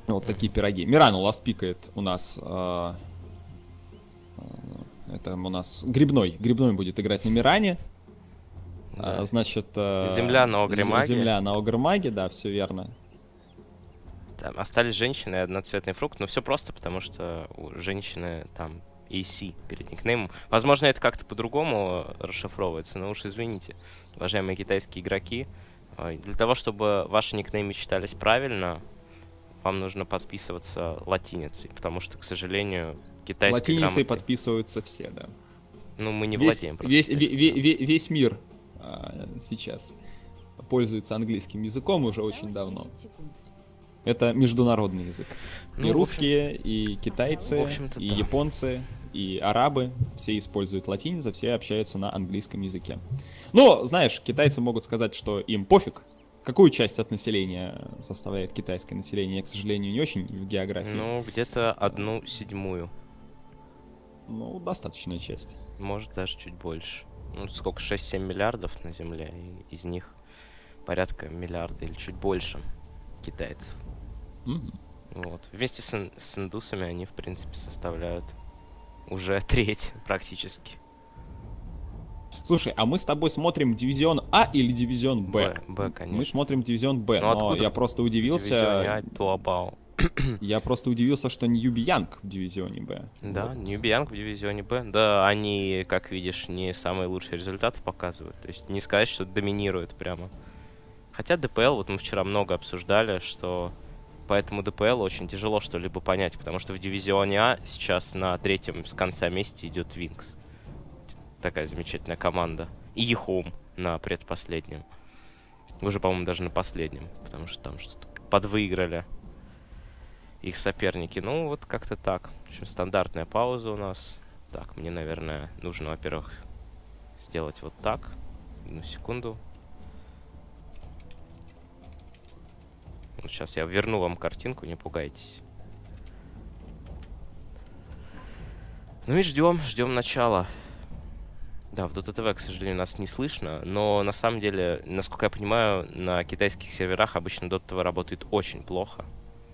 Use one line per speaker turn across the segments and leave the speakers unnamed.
Вот такие пироги. Мирану ластпикает у нас... это у нас грибной. Грибной будет играть на Миране.
Да.
Значит,
Земля на Огре-маге.
земля на Огр-маге, да, все верно.
Там остались женщины и одноцветный фрукт, но все просто, потому что у женщины там AC перед никнеймом. Возможно, это как-то по-другому расшифровывается, но уж извините, уважаемые китайские игроки. Для того, чтобы ваши никнеймы читались правильно, вам нужно подписываться латиницей, потому что, к сожалению, китайской
Латиницей
грамоты...
подписываются все, да.
Ну, мы не
Весь,
владеем просто
весь,
китайской грамотой.
весь мир сейчас пользуется английским языком уже очень давно. Это международный язык.
Ну,
И
в общем,
русские, и
в
китайцы,
общем-то,
и
да.
японцы, и арабы, все используют латиницу, все общаются на английском языке. Но, знаешь, китайцы могут сказать, что им пофиг, какую часть от населения составляет китайское население. Я, к сожалению, не очень в географии.
Ну, где-то 1/7.
Ну, достаточная часть.
Может, даже чуть больше. Ну, сколько? 6-7 миллиардов на Земле, и из них порядка миллиарда или чуть больше китайцев.
Мгм.
Вот. Вместе с индусами они, в принципе, составляют уже треть практически.
Слушай, а мы с тобой смотрим дивизион А или дивизион Б?
Б,
Мы
конечно.
смотрим дивизион Б,
Ну,
но
откуда
я просто
в дивизионе
удивился.
А Туабао?
Я просто удивился, что не Юби Янг в дивизионе Б.
Да,
Вот.
Ньюбиянг в дивизионе Б. Да, они, как видишь, не самые лучшие результаты показывают. То есть не сказать, что доминируют прямо. Хотя ДПЛ, вот мы вчера много обсуждали, что поэтому ДПЛ очень тяжело что-либо понять, потому что в дивизионе А сейчас на третьем с конца месте идет Винкс. Такая замечательная команда. И Ехом на предпоследнем. Уже, по-моему, даже на последнем, потому что там что-то подвыиграли их соперники. Ну, вот как-то так. В общем, стандартная пауза у нас. Так, мне, наверное, нужно, во-первых, сделать вот так. Одну секунду. Вот сейчас я верну вам картинку, не пугайтесь. Ну и ждем начала. Да, в Dota TV, к сожалению, нас не слышно, но на самом деле, насколько я понимаю, на китайских серверах обычно Dota TV работает очень плохо,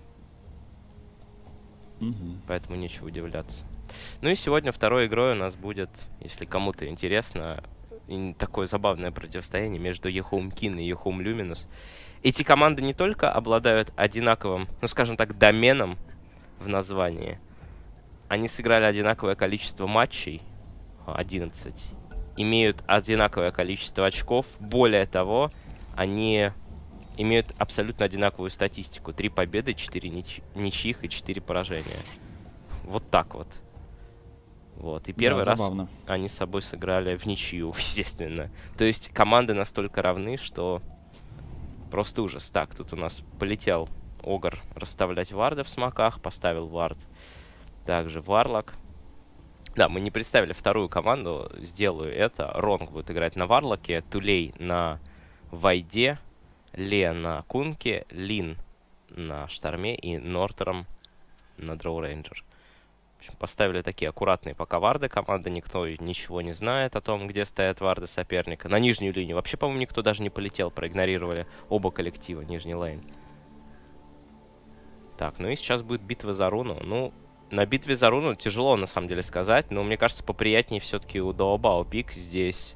Мгм.
поэтому нечего удивляться. Ну и сегодня второй игрой у нас будет, если кому-то интересно, такое забавное противостояние между Ехом Кин и Ехом Люминус. Эти команды не только обладают одинаковым, ну скажем так, доменом в названии, они сыграли одинаковое количество матчей, 11, имеют одинаковое количество очков. Более того, они имеют абсолютно одинаковую статистику. 3 победы, 4 ничьих и 4 поражения. Вот так вот. Вот. И
Да,
первый раз
забавно.
они с собой сыграли в ничью, естественно. То есть команды настолько равны, что просто ужас. Так, тут у нас полетел Огр расставлять варды в смоках, поставил вард. Также Варлок. Да, мы не представили вторую команду, сделаю это. Ронг будет играть на Варлоке, Тулей на Вайде, Ле на Кунке, Лин на Шторме и Нортером на Дроу Рейнджер. В общем, поставили такие аккуратные пока варды команды, никто ничего не знает о том, где стоят варды соперника. На нижнюю линию вообще, по-моему, никто даже не полетел, проигнорировали оба коллектива, нижний лейн. Так, ну и сейчас будет битва за руну. Ну, на битве за руну тяжело, на самом деле, сказать, но мне кажется, поприятнее все-таки у Даобао пик. Здесь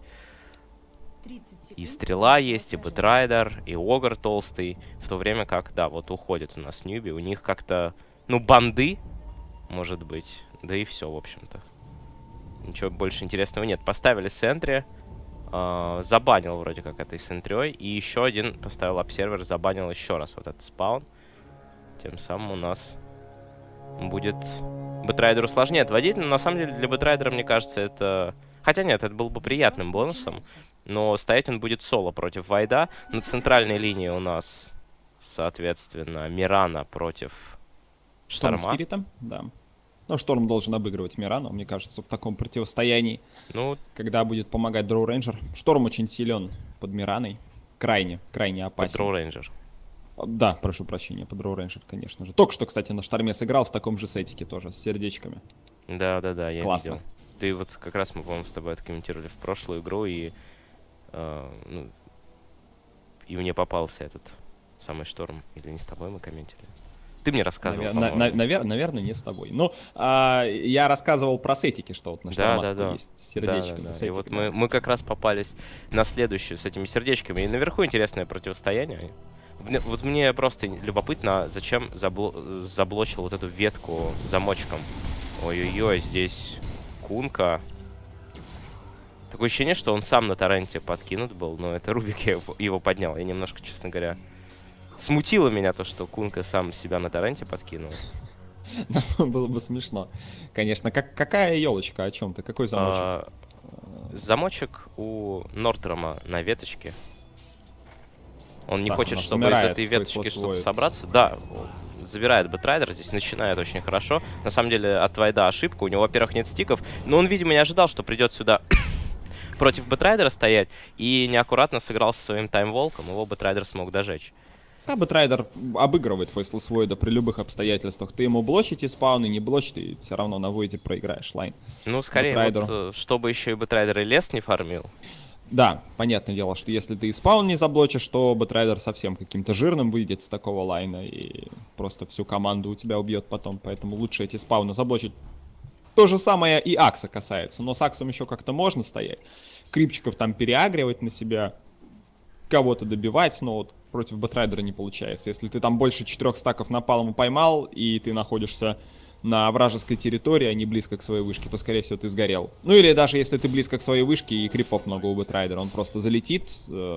и стрела есть, и бэтрайдер, и огр толстый. В то время как, да, вот уходит у нас Ньюби. У них как-то, ну, банды, может быть. Да и все, в общем-то. Ничего больше интересного нет. Поставили сентри. Забанил вроде как этой сентрей. И еще один поставил обсервер, забанил еще раз вот этот спаун. Тем самым у нас будет бэтрайдеру сложнее отводить, но на самом деле для бэтрайдера, мне кажется, это... Хотя нет, это был бы приятным бонусом, но стоять он будет соло против Вайда. На центральной линии у нас, соответственно, Мирана против
Шторм
Шторма.
Спиритом, да. Но Шторм должен обыгрывать Мирану, мне кажется, в таком противостоянии,
Ну,
когда будет помогать Дроу Рейнджер. Шторм очень силен под Мираной, крайне
под
опасен.
Дроу Рейнджер.
Да, прошу прощения, под Дроу Рейнджер, конечно же. Только что, кстати, на Шторме сыграл в таком же сетике тоже, с сердечками.
Да-да-да, я
Классно.
видел. Ты вот как раз мы, по-моему, с тобой это комментировали в прошлую игру, и, ну, и мне попался этот самый Шторм. Или не с тобой мы комментировали? Ты мне рассказывал,
наверное, не с тобой. Ну, я рассказывал про сетики, что вот на шторматку есть сердечко.
И вот мы как раз попались на следующую с этими сердечками. И наверху интересное противостояние. Вот мне просто любопытно, зачем заблочил вот эту ветку замочком. Ой-ой-ой, здесь Кунка. Такое ощущение, что он сам на торренте подкинут был, но это Рубик его поднял. Я немножко, честно говоря, смутило меня то, что Кунка сам себя на торренте подкинул.
Было бы смешно. Конечно. Какая елочка? О чем ты? Какой замочек?
Замочек у Нортрома на веточке. Он не хочет, чтобы из этой веточки что-то собраться. Да, забирает Бэтрайдер. Здесь начинает очень хорошо. На самом деле, от Вайда ошибка. У него, во-первых, нет стиков. Но он, видимо, не ожидал, что придет сюда против Бэтрайдера стоять. И неаккуратно сыграл со своим таймволком. Его Бэтрайдер смог дожечь.
А Бэтрайдер обыгрывает Faceless Void при любых обстоятельствах. Ты ему блочите спауны, не блочь, ты все равно на Void проиграешь лайн.
Ну, скорее, вот, чтобы еще и Бэтрайдер и лес не фармил.
Да, понятное дело, что если ты и спаун не заблочишь, то Бэтрайдер совсем каким-то жирным выйдет с такого лайна и просто всю команду у тебя убьет потом. Поэтому лучше эти спауны заблочить. То же самое и Акса касается, но с Аксом еще как-то можно стоять. Крипчиков там переагривать на себя, кого-то добивать, но вот против Бэтрайдера не получается. Если ты там больше 4 стаков напалма поймал, и ты находишься на вражеской территории, а не близко к своей вышке, то, скорее всего, ты сгорел. Ну или даже если ты близко к своей вышке и крипов много у Бэтрайдера, он просто залетит,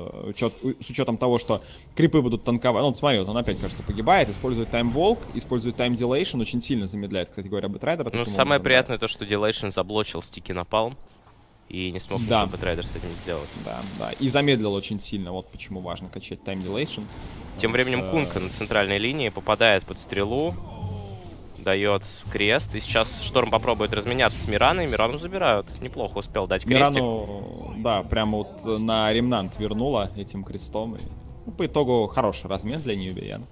с учетом того, что крипы будут танковать. Ну, смотри, вот он опять, кажется, погибает, использует таймволк, использует тайм-дилейшн, очень сильно замедляет, кстати говоря, Бэтрайдера.
Ну, самое приятное то, что дилейшн заблочил стики напалм. И не смог ничего Бэтрайдер с этим сделать.
Да. И замедлил очень сильно. Вот почему важно качать Time Dilation.
Тем временем Кунка на центральной линии попадает под стрелу. Дает крест. И сейчас Шторм попробует разменяться с Мираной. Мирану забирают. Неплохо успел дать крестик.
Мирану, да, прямо вот на ремнант вернула этим крестом. И, ну, по итогу хороший размен для нее Янг.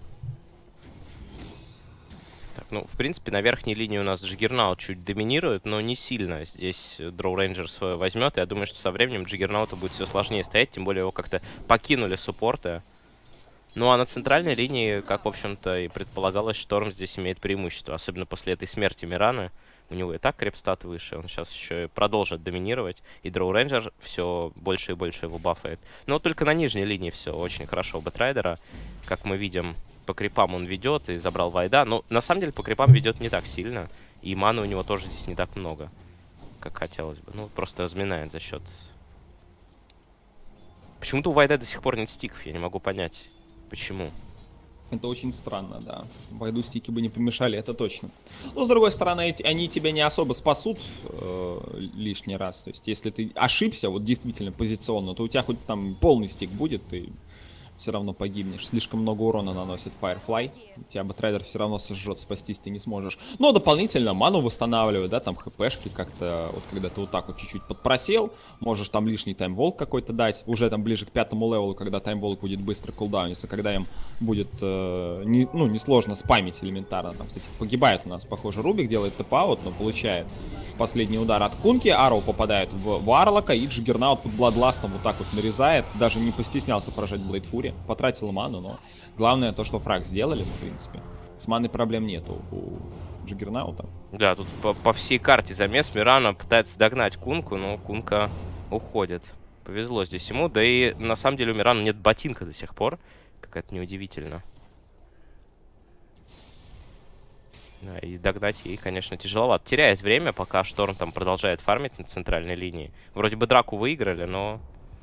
Ну, в принципе, на верхней линии у нас Джиггернаут чуть доминирует, но не сильно. Здесь Дроу Рейнджер свое возьмет, и я думаю, что со временем Джиггернауту будет все сложнее стоять, тем более его как-то покинули суппорты. Ну, а на центральной линии, как, в общем-то, и предполагалось, Шторм здесь имеет преимущество, особенно после этой смерти Мираны. У него и так крепстат выше, он сейчас еще и продолжит доминировать, и Дроу Рейнджер все больше и больше его бафает. Но только на нижней линии все очень хорошо у Бэтрайдера, как мы видим. По крипам он ведет и забрал Вайда. Но на самом деле по крипам ведет не так сильно. И маны у него тоже здесь не так много, как хотелось бы. Ну, просто разминает за счет... Почему-то у Вайда до сих пор нет стиков. Я не могу понять, почему.
Это очень странно, да. Вайду стики бы не помешали, это точно. Но, с другой стороны, они тебя не особо спасут лишний раз. То есть, если ты ошибся, вот действительно позиционно, то у тебя хоть там полный стик будет, ты все равно погибнешь. Слишком много урона наносит Firefly. Тебя Бэтрайдер все равно сожжет, спастись ты не сможешь. Но дополнительно ману восстанавливает, да, там хпшки как-то, вот когда ты вот так вот чуть-чуть подпросел, можешь там лишний таймволк какой-то дать, уже там ближе к 5-му левелу, когда таймволк будет быстро кулдауниться, когда им будет, несложно спамить элементарно. Там, кстати, погибает у нас, похоже, Рубик, делает тэп-аут, но получает последний удар от Кунки, Арроу попадает в Варлока, и Джиггернаут под Бладластом вот так вот нарезает, даже не постеснялся поражать Блейд Фури. Потратил ману, но главное то, что фраг сделали, в принципе. С маной проблем нету у Джиггернаута.
Да, тут по всей карте замес. Мирана пытается догнать Кунку, но Кунка уходит. Повезло здесь ему. Да и на самом деле у Мирана нет ботинка до сих пор. Как это неудивительно. Да, и догнать ей, конечно, тяжеловато. Теряет время, пока Шторм там продолжает фармить на центральной линии. Вроде бы драку выиграли, но...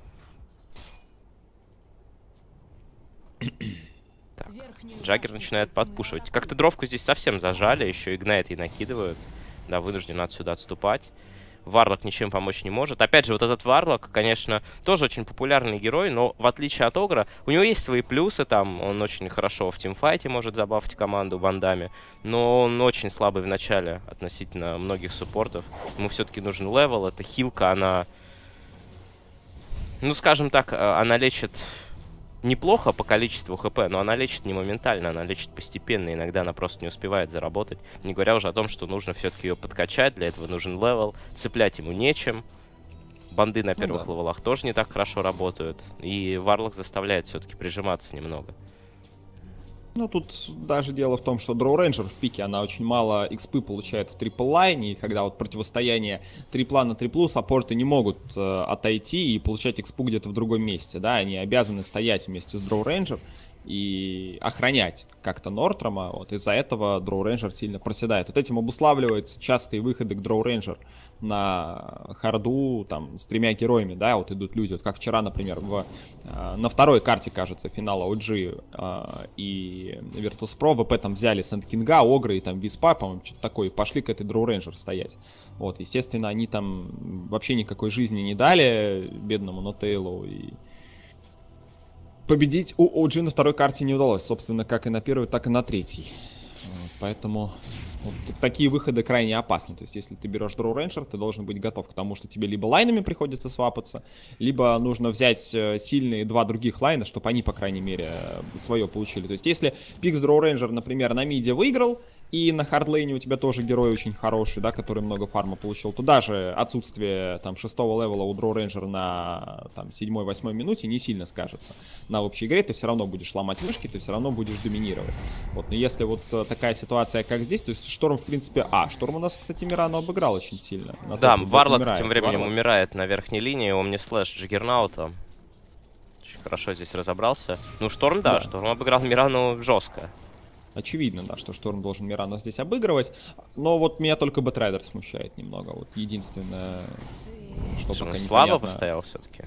Так, Джаггер начинает подпушивать. Как-то дровку здесь совсем зажали, еще игнайт ей накидывают. Да, вынужден отсюда отступать. Варлок ничем помочь не может. Опять же, вот этот Варлок, конечно, тоже очень популярный герой, но в отличие от Огра, у него есть свои плюсы, там, он очень хорошо в тимфайте может забафать команду бандами, но он очень слабый в начале относительно многих суппортов. Ему все-таки нужен левел, эта хилка, она, ну, скажем так, она лечит... Неплохо по количеству хп, но она лечит не моментально, она лечит постепенно, иногда она просто не успевает заработать. Не говоря уже о том, что нужно все-таки ее подкачать, для этого нужен левел, цеплять ему нечем. Банды на первых левелах тоже не так хорошо работают, и Варлок заставляет все-таки прижиматься немного.
Ну, тут даже дело в том, что Дроу Рейнджер в пике, она очень мало экспы получает в трипл лайне, и когда вот противостояние трипла на триплу, саппорты не могут отойти и получать экспу где-то в другом месте, да, они обязаны стоять вместе с Дроу Рейнджер и охранять как-то Нортрома, вот, из-за этого Дроу Рейнджер сильно проседает. Вот этим обуславливаются частые выходы к Дроу Рейнджер на харду, там, с 3 героями, да, вот идут люди, вот как вчера, например, на второй карте, кажется, финала OG и Virtus.pro, ВП там взяли Сэнд-Кинга, Огра и там Виспа, по-моему, что-то такое, и пошли к этой Дроу Рейнджер стоять. Вот, естественно, они там вообще никакой жизни не дали бедному Нотейлу, и победить у OG на второй карте не удалось, собственно, как и на первой, так и на третьей. Вот, поэтому вот такие выходы крайне опасны. То есть, если ты берешь Дроу Рейнджер, ты должен быть готов к тому, что тебе либо лайнами приходится свапаться, либо нужно взять сильные 2 других лайна, чтобы они, по крайней мере, свое получили. То есть, если пик с Дроу Рейнджер, например, на миде выиграл, и на хардлейне у тебя тоже герой очень хороший, да, который много фарма получил, то даже отсутствие там 6-го левела у Дроу Рейнджера на там 7-8 минуте не сильно скажется на общей игре. Ты все равно будешь ломать мышки, ты все равно будешь доминировать. Вот, но если вот такая ситуация, как здесь, то есть Шторм, в принципе, Шторм у нас, кстати, Мирану обыграл очень сильно.
Да, Варлок тем временем умирает на верхней линии, он мне слэш Джиггернаута. Очень хорошо здесь разобрался. Ну, Шторм, да, Шторм обыграл Мирану жестко.
Очевидно, да, что Шторм должен Мирану здесь обыгрывать. Но вот меня только Бэтрайдер смущает немного. Вот единственное, что пока
он слабо
непонятно.
постоял все-таки?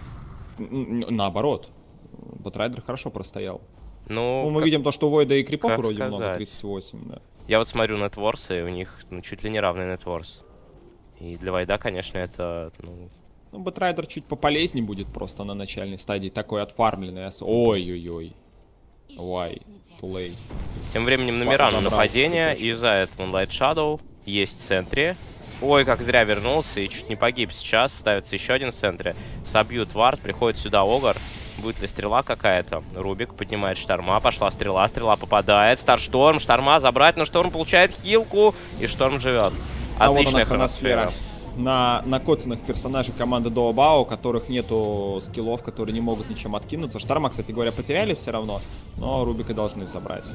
Наоборот. Бэтрайдер хорошо простоял.
Ну,
мы видим то, что у Войда и крипов вроде
сказать?
много, 38, да.
Я вот смотрю нетворсы, и у них чуть ли не равный нетворс. И для Войда, конечно, это...
Ну, Бэтрайдер чуть пополезнее будет просто на начальной стадии. Такой отфармленный. Ой-ой-ой. Why? Too late.
Тем временем на Мирану нападение, и за это Moonlight Shadow есть в центре. Ой, как зря вернулся и чуть не погиб сейчас. Ставится еще один в центре. Собьют вард, приходит сюда Огр. Будет ли стрела какая-то? Рубик поднимает Шторма, пошла стрела, стрела попадает. Старшторм, Шторма забрать, но Шторм получает хилку, и Шторм живет. Отличная хроносфера.
На накоцанных персонажей команды Дообао, у которых нету скиллов, которые не могут ничем откинуться. Шторма, кстати говоря, потеряли все равно, но Рубика должны собрать.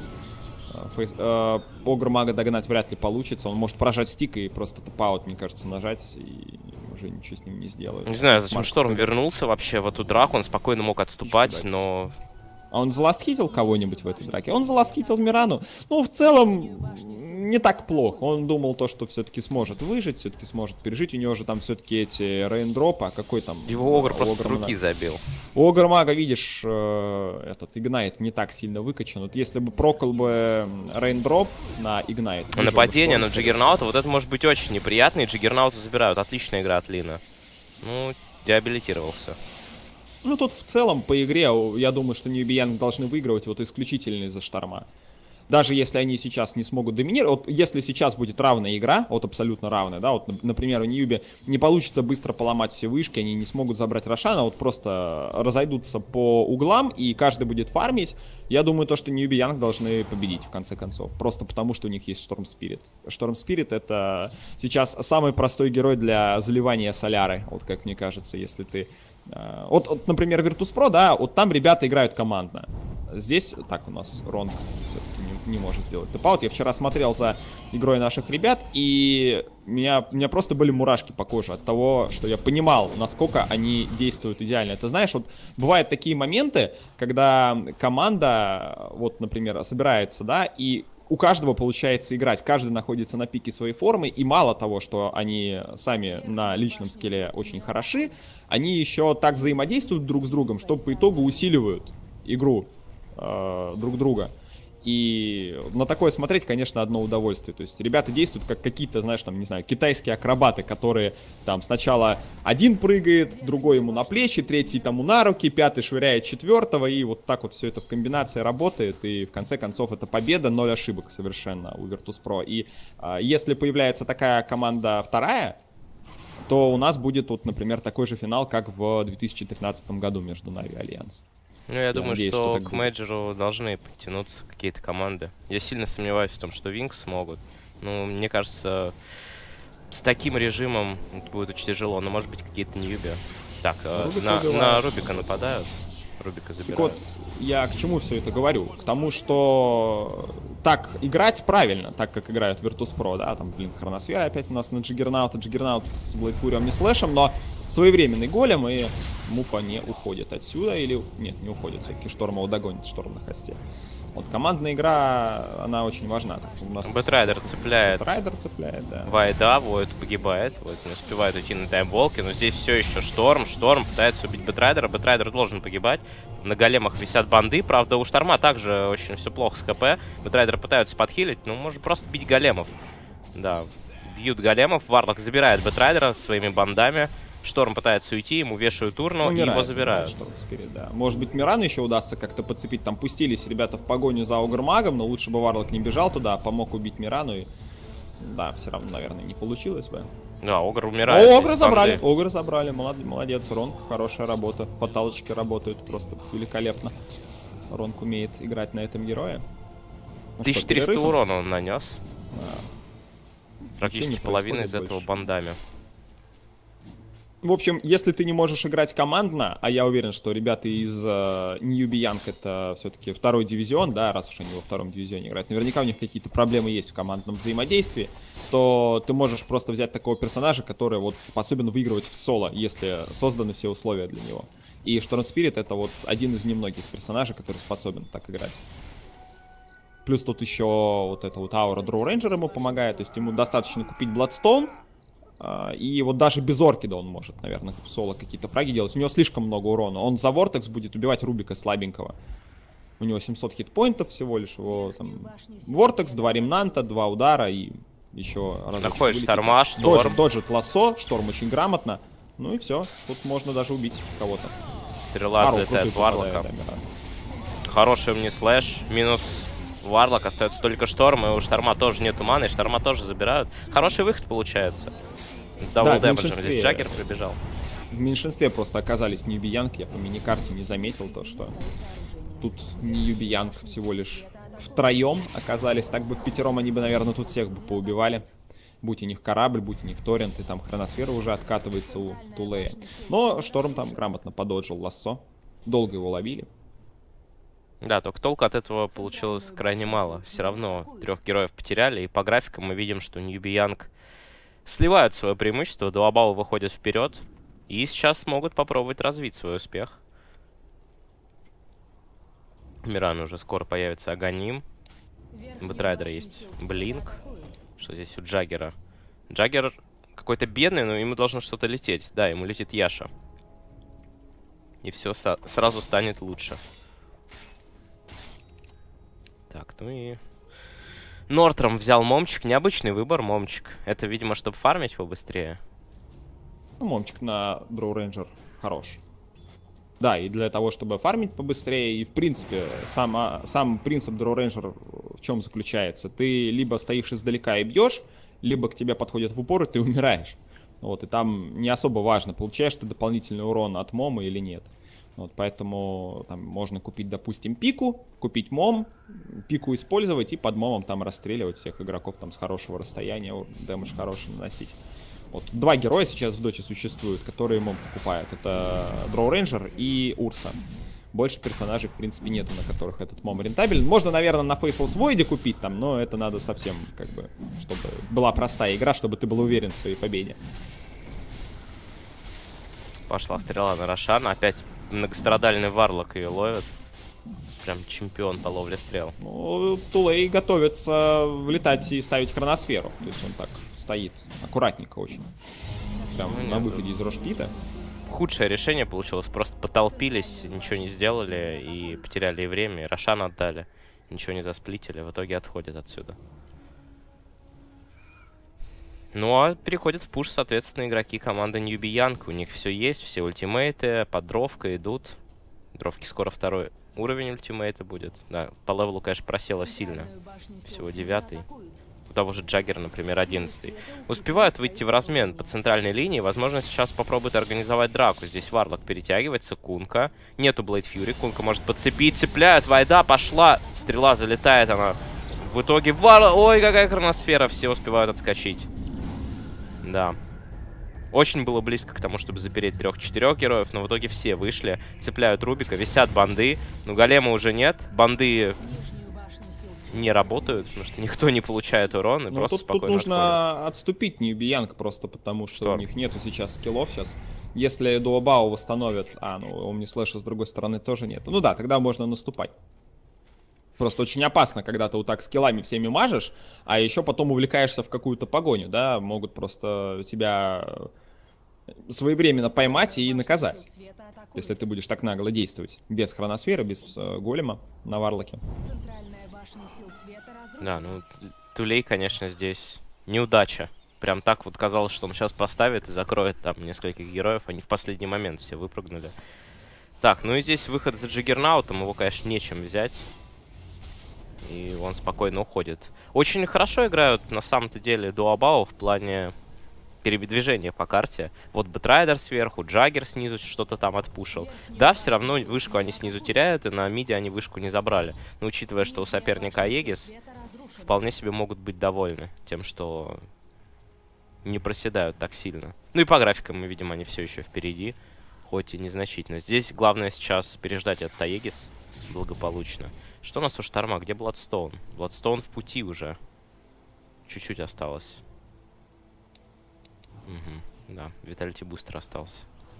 Огр мага догнать вряд ли получится. Он может прожать стик и просто тапаут, мне кажется, нажать, и уже ничего с ним не сделают.
Не знаю, зачем Шторм вернулся вообще в эту драку. Он спокойно мог отступать, но...
А он заласкитил кого-нибудь в этой драке? Он заласкитил Мирану. Ну, в целом, не так плохо. Он думал то, что все-таки сможет выжить, все-таки сможет пережить. У него же там все-таки эти рейндропы, а какой там...
Его Огр просто с руки забил.
У Огр мага, видишь, этот Игнайт не так сильно выкачан. Вот если бы прокол бы рейндроп на Игнайт...
Нападение на Джиггернаута, вот это может быть очень неприятно, и Джиггернаута забирают. Отличная игра от Лина. Ну, деабилитировался.
Ну, тут в целом по игре, я думаю, что Ньюби Янг должны выигрывать вот исключительно из-за Шторма. Даже если они сейчас не смогут доминировать, вот если сейчас будет равная игра, вот абсолютно равная, да, вот, например, у Ньюби не получится быстро поломать все вышки, они не смогут забрать Рошана, вот просто разойдутся по углам, и каждый будет фармить, я думаю, то, что Ньюби Янг должны победить, в конце концов, просто потому, что у них есть Шторм Спирит. Шторм Спирит — это сейчас самый простой герой для заливания соляры, вот как мне кажется, если ты... Вот, например, Virtus.pro, да, вот там ребята играют командно. Здесь, так, у нас Рон все-таки не может сделать тэп-аут. Я вчера смотрел за игрой наших ребят, и у меня просто были мурашки по коже от того, что я понимал, насколько они действуют идеально. Ты знаешь, вот бывают такие моменты, когда команда, вот, например, собирается, да, и у каждого получается играть, каждый находится на пике своей формы, и мало того, что они сами на личном скилле очень хороши, они еще так взаимодействуют друг с другом, что по итогу усиливают игру друг друга. И на такое смотреть, конечно, одно удовольствие. То есть ребята действуют как какие-то, знаешь, там, не знаю, китайские акробаты, которые там сначала один прыгает, другой ему на плечи, третий тому на руки, пятый швыряет четвертого, и вот так вот все это в комбинации работает, и в конце концов это победа, 0 ошибок совершенно у Virtus.pro. И если появляется такая команда вторая, то у нас будет вот, например, такой же финал, как в 2013 году между Na'Vi и Альянс.
Ну, я думаю, надеюсь, что к мейджору должны подтянуться какие-то команды. Я сильно сомневаюсь в том, что Wings смогут. Ну, мне кажется, с таким режимом это будет очень тяжело. Но, может быть, какие-то Ньюби. Так, на Рубика нападают. Рубика забирают.
Так вот, я к чему все это говорю? К тому, что так играть правильно, так как играют Virtus.pro, да, там, блин, Хроносфера опять у нас на Джиггернаута, Джиггернаут с Блейд Фурием не слэшем, но своевременный голем, и Муфа не уходит отсюда, или... Нет, не уходит, все-таки Шторм его догонит, Шторм на хосте. Вот командная игра, она очень важна.
Бэтрайдер цепляет.
Бэтрайдер цепляет, да.
Вайда, Войд погибает. Войд не успевает уйти на таймволке, но здесь все еще Шторм. Шторм пытается убить Бэтрайдера. Бэтрайдер должен погибать. На големах висят банды. Правда, у Шторма также очень все плохо с КП. Бэтрайдера пытаются подхилить. Ну, может просто бить големов. Да, бьют големов. Варлок забирает Бэтрайдера своими бандами. Шторм пытается уйти, ему вешают урну, и его забирают.
Да. Может быть, Мирану еще удастся как-то подцепить. Там пустились ребята в погоню за Огрмагом, но лучше бы Варлок не бежал туда, помог убить Мирану. И... Да, все равно, наверное, не получилось бы.
Да, Огр умирает.
О, Огра забрали, Огра забрали. Молодец, Ронг, хорошая работа. Фаталочки работают просто великолепно. Ронг умеет играть на этом герое.
Ну, 1300 урона он нанес. Да. Практически половина из этого бандами.
В общем, если ты не можешь играть командно, а я уверен, что ребята из Newbie Young это все-таки второй дивизион, да, раз уж они во втором дивизионе играют, наверняка у них какие-то проблемы есть в командном взаимодействии, то ты можешь просто взять такого персонажа, который вот способен выигрывать в соло, если созданы все условия для него. И Шторм Спирит это вот один из немногих персонажей, который способен так играть. Плюс тут еще вот эта вот аура Дроу Рейнджера ему помогает, то есть ему достаточно купить Бладстоун. И вот даже без Оркида он может, наверное, в соло какие-то фраги делать. У него слишком много урона. Он за Вортекс будет убивать Рубика слабенького. У него 700 хитпоинтов всего лишь. Его там Вортекс, 2 ремнанта, 2 удара и еще...
Находишь Шторма, Шторм.
Доджит лассо, Шторм очень грамотно. Ну и все. Тут можно даже убить кого-то.
Стрела залетает Варлока. Хороший мне слэш. Минус Варлок. Остается только Шторм. И у Шторма тоже нету маны. И Шторма тоже забирают. Хороший выход получается. С дабл дэмэджем здесь Джаггер прибежал.
В меньшинстве просто оказались Newbie Young. Я по миникарте не заметил то, что тут Newbie Young всего лишь втроем оказались. Так бы впятером они бы, наверное, тут всех бы поубивали. Будь у них корабль, будь у них торрент, и там Хроносфера уже откатывается у Тулея. Но Шторм там грамотно пододжил лассо. Долго его ловили.
Да, только толку от этого получилось крайне мало. Все равно 3 героев потеряли. И по графикам мы видим, что Newbie Young сливают свое преимущество, Дуабау выходят вперед и сейчас могут попробовать развить свой успех. Миран уже скоро появится Аганим. У Бэтрайдера есть Блинк. Что здесь у Джаггера? Джаггер какой-то бедный, но ему должно что-то лететь. Да, ему летит Яша. И все сразу станет лучше. Так, ну и... Нортром взял Момчик. Необычный выбор, Момчик. Это, видимо, чтобы фармить побыстрее.
Ну, Момчик на Дроу Рейнджер хорош. Да, и для того, чтобы фармить побыстрее. И, в принципе, сам принцип Дроу Рейнджер в чем заключается? Ты либо стоишь издалека и бьешь, либо к тебе подходят в упор, и ты умираешь. Вот, и там не особо важно, получаешь ты дополнительный урон от Мома или нет. Вот, поэтому там можно купить, допустим, пику, купить мом, пику использовать и под момом там расстреливать всех игроков там с хорошего расстояния, дэмэдж хороший наносить. Вот 2 героя сейчас в доте существуют, которые мом покупают. Это Дроу Рейнджер и Урса. Больше персонажей, в принципе, нету, на которых этот мом рентабелен. Можно, наверное, на Faceless Void купить там, но это надо совсем, как бы, чтобы была простая игра, чтобы ты был уверен в своей победе.
Пошла стрела на Рошана, опять многострадальный Варлок ее ловит. Прям чемпион по ловле стрел.
Ну, Тулей готовится влетать и ставить Хроносферу. То есть он так стоит аккуратненько очень. Прям на выходе из Рошпита.
Худшее решение получилось. Просто потолпились, ничего не сделали и потеряли и время. И Рошана отдали. Ничего не засплитили. В итоге отходят отсюда. Ну а переходят в пуш, соответственно, игроки команды Newbie Young. У них все есть, все ультимейты, под дровка идут. Дровки скоро 2-й уровень ультимейта будет. Да, по левелу, конечно, просело сильно. Всего 9-й. У того же Джаггера, например, 11-й. Успевают выйти в размен по центральной линии. Возможно, сейчас попробуют организовать драку. Здесь Варлок перетягивается, Кунка. Нету Блейд Фьюри. Кунка может подцепить, цепляют. Вайда пошла. Стрела залетает, она... В итоге Варлок... Ой, какая Хроносфера. Все успевают отскочить. Да. Очень было близко к тому, чтобы запереть 3-4 героев, но в итоге все вышли, цепляют Рубика, висят банды. Но голема уже нет, банды не работают, потому что никто не получает урон и
ну,
просто спокойно
тут нужно
отходит.
отступить Ньюбиянг просто потому, что
Шторм.
у них нету сейчас скиллов сейчас. Если Дуобао восстановят, ну Омнислэша с другой стороны тоже нет. Ну да, тогда можно наступать. Просто очень опасно, когда ты вот так скиллами всеми мажешь, а еще потом увлекаешься в какую-то погоню, да, могут просто тебя своевременно поймать и наказать, если ты будешь так нагло действовать, без хроносферы, без голема на варлоке.
Да, ну, Тулей, конечно, здесь неудача. Прям так вот казалось, что он сейчас поставит и закроет там нескольких героев. Они в последний момент все выпрыгнули. Так, ну и здесь выход за Джиггернаутом. Его, конечно, нечем взять. И он спокойно уходит. Очень хорошо играют, на самом-то деле, Дуобао в плане передвижения по карте. Вот Бэтрайдер сверху, Джаггер снизу что-то там отпушил. Да, все равно вышку они снизу теряют, и на миде они вышку не забрали. Но учитывая, что у соперника Аегис, вполне себе могут быть довольны тем, что не проседают так сильно. Ну и по графикам мы видим, они все еще впереди, хоть и незначительно. Здесь главное сейчас переждать этот Аегис благополучно. Что у нас у Шторма? Где Бладстоун? Бладстоун в пути уже. Чуть-чуть осталось. Угу, да, Виталити Бустер остался.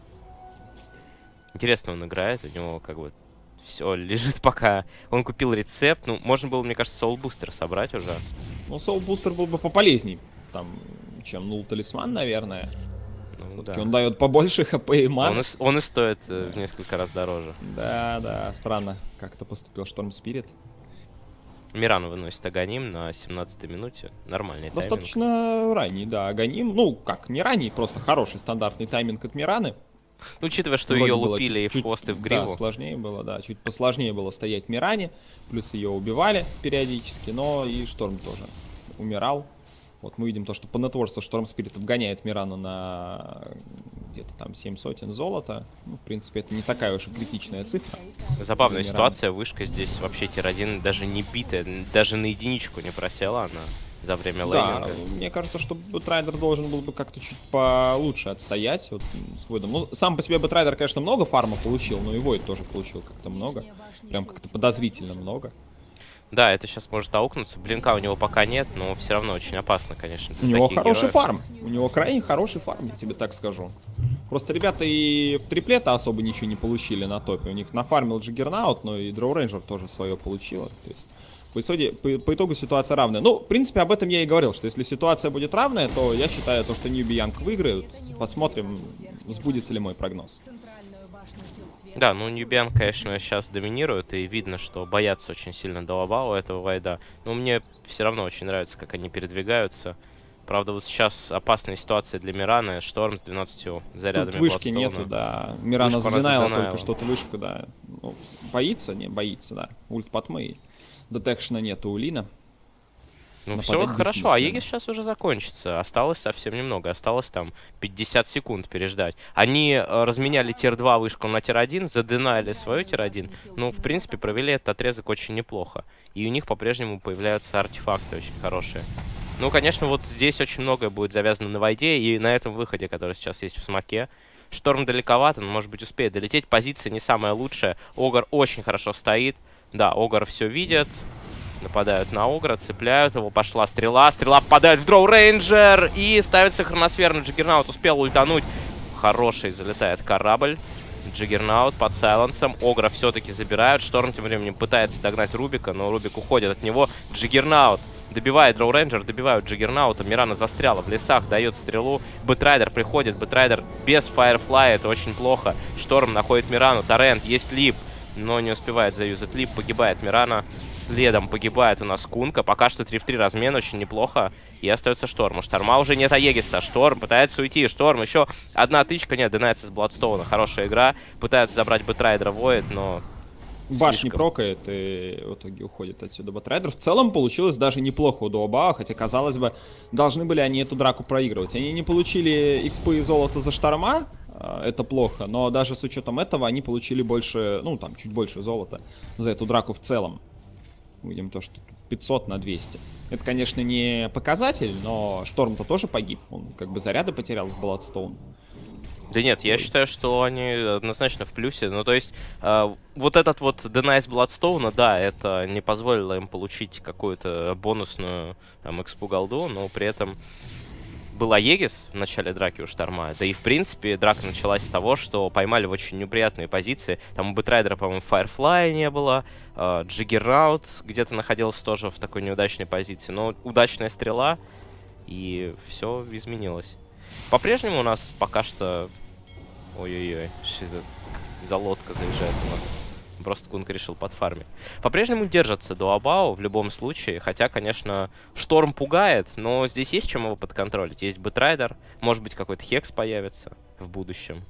Интересно он играет, у него как бы все лежит пока. Он купил рецепт, ну, можно было, мне кажется, Soul Booster собрать уже.
Ну, Soul Booster был бы пополезней, там, чем Нул Талисман, наверное.
Ну, да.
Он дает побольше хп и ман.
Он и стоит в несколько раз дороже.
Да, странно как-то поступил Шторм Спирит.
Мирану выносит Аганим на 17-й минуте. Нормальный тайминг.
Достаточно ранний, да, Аганим. Ну, как, не ранний, просто хороший стандартный тайминг от Мираны.
Ну, учитывая, что
Вроде
ее
было
лупили и в хвост, и в гриву.
Да, сложнее было, да. Чуть посложнее было стоять Миране. Плюс ее убивали периодически, но и Шторм тоже умирал. Вот мы видим то, что по нетворству Шторм Спирит обгоняет Мирану на где-то там 7 сотен золота. Ну, в принципе, это не такая уж и критичная цифра.
Забавная ситуация, вышка здесь вообще тир-1 даже не битая, даже на единичку не просела она за время лейнинга.
Да, мне кажется, что Бэтрайдер должен был бы как-то чуть получше отстоять вот, с Войдом. Ну, сам по себе Бэтрайдер, конечно, много фарма получил, но и Войд тоже получил как-то много. Прям как-то подозрительно много.
Да, это сейчас может аукнуться. Блинка у него пока нет, но все равно очень опасно, конечно.
У него хороший фарм. У него крайне хороший фарм, я тебе так скажу. Просто ребята и в триплета особо ничего не получили на топе. У них нафармил Джиггернаут, но и Дроу Рейнджер тоже свое получила. То есть по итогу ситуация равная. Ну, в принципе, об этом я и говорил, что если ситуация будет равная, то я считаю, то, что Ньюбиянг выиграют. Посмотрим, сбудется ли мой прогноз.
Да, ну Ньюбиянг, конечно, сейчас доминирует, и видно, что боятся очень сильно Дуобао этого Вайда. Но мне все равно очень нравится, как они передвигаются. Правда, вот сейчас опасная ситуация для Мираны. Шторм с 12 зарядами.
Тут вышки нету, да. Мирана задинаила только что-то вышку, да. Ну, боится, не боится, да. Ульт Патмы. Детекшена нету у Лина.
Ну все хорошо, а Аегис сейчас уже закончится. Осталось совсем немного, осталось там 50 секунд переждать. Они разменяли тир-2 вышку на тир-1, задинали свою тир-1. Ну, в принципе, провели этот отрезок очень неплохо. И у них по-прежнему появляются артефакты очень хорошие. Ну, конечно, вот здесь очень многое будет завязано на Вайде и на этом выходе, который сейчас есть в смоке. Шторм далековато, но, может быть, успеет долететь. Позиция не самая лучшая. Огр очень хорошо стоит. Да, Огр все видит. Нападают на Огра, цепляют его, пошла стрела. Стрела попадает в Дроу Рейнджер и ставится хроносфера на Джиггернаут. Успел ультануть. Хороший залетает корабль. Джиггернаут под сайленсом. Огра все-таки забирают. Шторм тем временем пытается догнать Рубика, но Рубик уходит от него. Джиггернаут добивает Дроу Рейнджер, добивают Джиггернаута. Мирана застряла в лесах, дает стрелу. Бэтрайдер приходит. Бэтрайдер без Файерфлая, это очень плохо. Шторм находит Мирану. Торрент, есть лип, но не успевает заюзать лип. Погибает Мирана. Следом погибает у нас Кунка. Пока что 3 в 3 размен, очень неплохо. И остается Шторм. У Шторма уже нет Аегиса. Шторм пытается уйти. Шторм еще одна тычка. Нет, динается с Бладстоуна. Хорошая игра. Пытаются забрать Бэтрайдера Void, но...
Башни прокает и в итоге уходит отсюда Бэтрайдер. В целом получилось даже неплохо у Дуобао, хотя, казалось бы, должны были они эту драку проигрывать. Они не получили экспы и золото за Шторма, это плохо, но даже с учетом этого они получили больше, ну там, чуть больше золота за эту драку в целом. Видим то, что 500 на 200. Это, конечно, не показатель, но Шторм-то тоже погиб. Он как бы заряды потерял в Bloodstone.
Да нет, я считаю, что они однозначно в плюсе. Ну, то есть, вот этот вот Denice Bloodstone, да, это не позволило им получить какую-то бонусную там экспу голду, но при этом был Аегис в начале драки у Шторма. Да и, в принципе, драка началась с того, что поймали в очень неприятные позиции. Там у Бэтрайдера, по-моему, Firefly не было. Джиггернаут где-то находился тоже в такой неудачной позиции. Но удачная стрела, и все изменилось. По-прежнему у нас пока что... Ой-ой-ой, что это за лодка заезжает у нас? Просто Кунг решил подфармить. По-прежнему держатся Дуабао в любом случае. Хотя, конечно, Шторм пугает, но здесь есть чем его подконтролить. Есть Бэтрайдер, может быть, какой-то Хекс появится в будущем.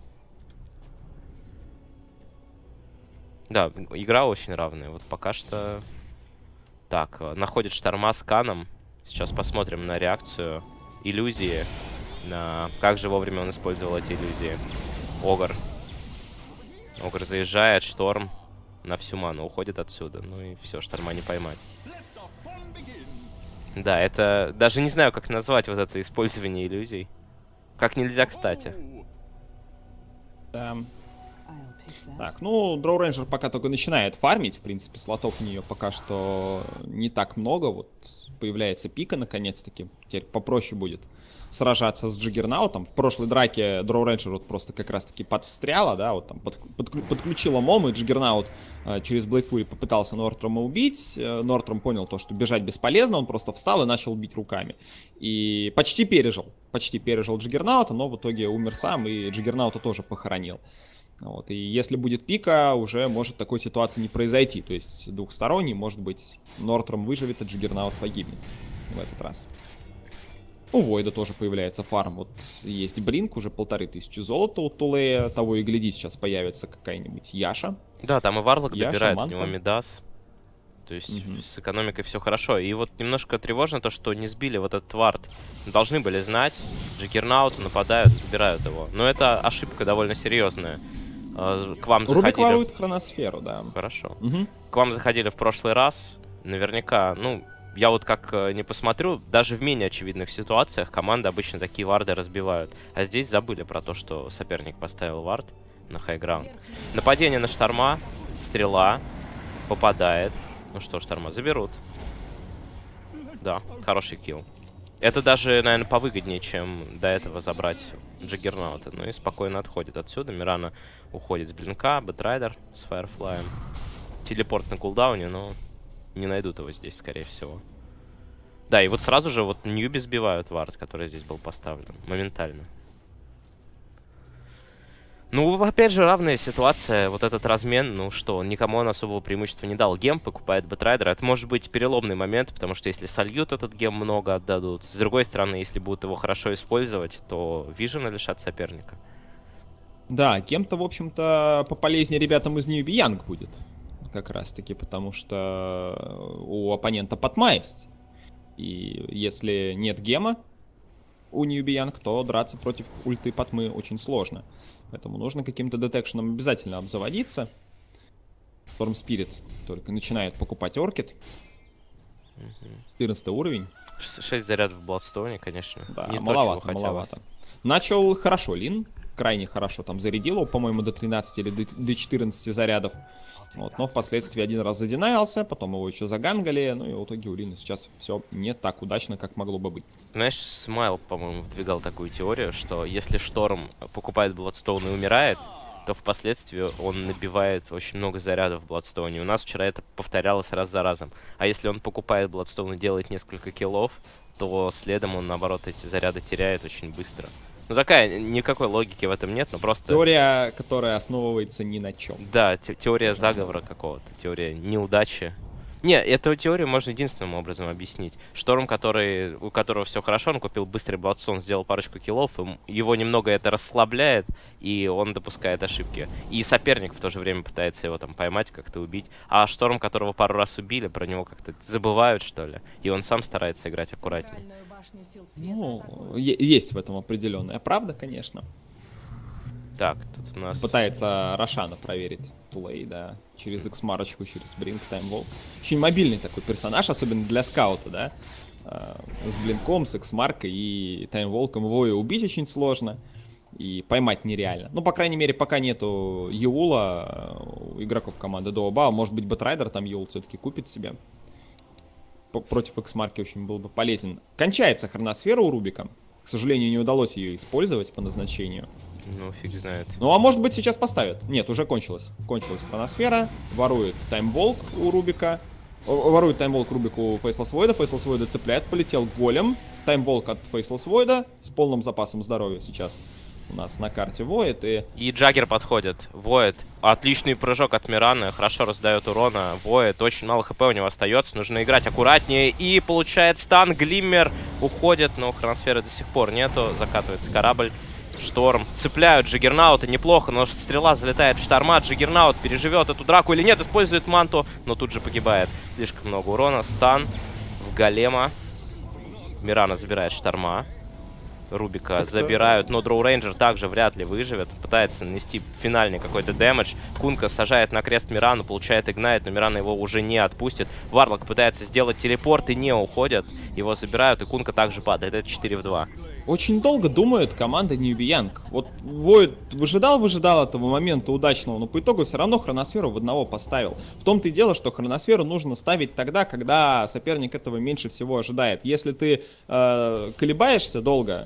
Да, игра очень равная. Вот пока что... Так, находит Шторма с Каном. Сейчас посмотрим на реакцию иллюзии. На... Как же вовремя он использовал эти иллюзии. Огр. Огр заезжает, Шторм на всю ману уходит отсюда. Ну и все, Шторма не поймать. Да, это... Даже не знаю, как назвать вот это использование иллюзий. Как нельзя, кстати.
Да. Так, ну, Дроу Рейнджер пока только начинает фармить. В принципе, слотов у нее пока что не так много. Вот появляется пика, наконец-таки. Теперь попроще будет сражаться с Джиггернаутом. В прошлой драке Дроу Рейнджер вот просто как раз-таки подвстряла, да, вот там подключила Мом, и Джиггернаут через Блейд Фури попытался Нортрома убить. Нортром понял то, что бежать бесполезно, он просто встал и начал бить руками. И почти пережил Джиггернаута, но в итоге умер сам, и Джиггернаута тоже похоронил. Вот. И если будет пика, уже может такой ситуации не произойти. То есть двухсторонний, может быть, Нортром выживет, а Джиггернаут погибнет в этот раз. У Войда тоже появляется фарм. Вот есть Блинк, уже 1500 золота у Тулея. Того и гляди, сейчас появится какая-нибудь Яша.
Да, там и Варлок
Яша,
добирает,
Манта.
у него Мидас. То есть с экономикой все хорошо. И вот немножко тревожно то, что не сбили вот этот вард. Должны были знать. Джиггернаут нападают, забирают его. Но это ошибка довольно серьезная. К вам заходили...
Рубик ворует хроносферу, да.
Хорошо. К вам заходили в прошлый раз. Наверняка, ну... Я вот как не посмотрю, даже в менее очевидных ситуациях команды обычно такие варды разбивают. А здесь забыли про то, что соперник поставил вард на хайграунд. Нападение на Шторма. Стрела. Попадает. Ну что, Шторма заберут. Да, хороший килл. Это даже, наверное, повыгоднее, чем до этого забрать Джиггернаута. Ну и спокойно отходит отсюда. Мирана уходит с Блинка. Бэтрайдер с Файерфлаем. Телепорт на кулдауне, но... Не найдут его здесь, скорее всего. Да, и вот сразу же вот Ньюби сбивают вард, который здесь был поставлен. Моментально. Ну, опять же, равная ситуация. Вот этот размен, ну что, никому он особого преимущества не дал. Гем покупает Бэтрайдера. Это может быть переломный момент, потому что если сольют этот гем, много отдадут. С другой стороны, если будут его хорошо использовать, то Вижена лишат соперника.
Да, кем-то, в общем-то, пополезнее ребятам из Ньюби Янг будет. Как раз-таки, потому что у оппонента Патма есть. И если нет гема у Ньюби Янг, то драться против ульты Патмы очень сложно. Поэтому нужно каким-то детекшеном обязательно обзаводиться. Storm Spirit только начинает покупать Оркид. 14 уровень.
6 зарядов в Bloodstone, конечно.
Да,
не
маловато. Начал хорошо Лин. Крайне хорошо там зарядил его, по-моему, до 13 или до 14 зарядов. Вот, но впоследствии один раз задинаился, потом его еще загангали, ну и в итоге у Лины сейчас все не так удачно, как могло бы быть.
Знаешь, Смайл, по-моему, выдвигал такую теорию, что если Шторм покупает Bloodstone и умирает, то впоследствии он набивает очень много зарядов в Bloodstone. У нас вчера это повторялось раз за разом. А если он покупает Bloodstone и делает несколько киллов, то следом он, наоборот, эти заряды теряет очень быстро. Ну такая, никакой логики в этом нет, но просто...
Теория, которая основывается ни на чем.
Да, теория заговора какого-то, теория неудачи. Не, эту теорию можно единственным образом объяснить. Шторм, у которого все хорошо, он купил быстрый Bloodstone, сделал парочку киллов, его немного это расслабляет, и он допускает ошибки. И соперник в то же время пытается его там поймать, как-то убить. А Шторм, которого пару раз убили, про него как-то забывают, что ли. И он сам старается играть аккуратнее.
Ну, есть в этом определенная правда, конечно.
Так, тут у нас...
Пытается Рошана проверить Тулей, да. Через X-марочку, через Блинк, Таймволк. Очень мобильный такой персонаж, особенно для скаута, да. С Блинком, с X-маркой и Таймволком его и убить очень сложно. И поймать нереально. Ну, по крайней мере, пока нету Юла у игроков команды Дуобао. Может быть, Бэтрайдер там Юл все-таки купит себе. Против X-марки очень был бы полезен. Кончается хроносфера у Рубика. К сожалению, не удалось ее использовать по назначению.
Ну, фиг знает.
Ну, а может быть, сейчас поставят. Нет, уже кончилась. Кончилась хроносфера. Ворует Таймволк у Рубика. Ворует Таймволк Рубику Фейслес Войда. Фейслес Войда цепляет, полетел голем. Таймволк от Фейслес Войда с полным запасом здоровья сейчас у нас на карте Void.
И Джаггер подходит. Void. Отличный прыжок от Мирана. Хорошо раздает урона. Void. Очень мало хп у него остается. Нужно играть аккуратнее. И получает стан. Глиммер уходит, но хроносферы до сих пор нету. Закатывается корабль. Шторм. Цепляют Джаггернаута. Неплохо, но стрела залетает в Шторма. Джаггернаут переживет эту драку или нет. Использует манту, но тут же погибает. Слишком много урона. Стан в голема. Мирана забирает Шторма. Рубика забирают, но Дроу Рейнджер также вряд ли выживет. Пытается нанести финальный какой-то дэмэдж. Кунка сажает на крест Мирану, получает игнайт, но Мирана его уже не отпустит. Варлок пытается сделать телепорт и не уходят. Его забирают, и Кунка также падает. Это 4 в 2.
Очень долго думает команда Newbie Young. Вот Void выжидал этого момента удачного, но по итогу все равно хроносферу в одного поставил. В том-то и дело, что хроносферу нужно ставить тогда, когда соперник этого меньше всего ожидает. Если ты колебаешься долго,